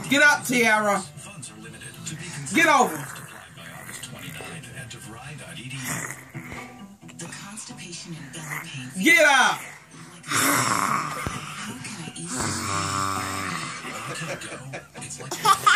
Get up, Tiara. Get over. The constipation and belly pain. Get up. How can I eat?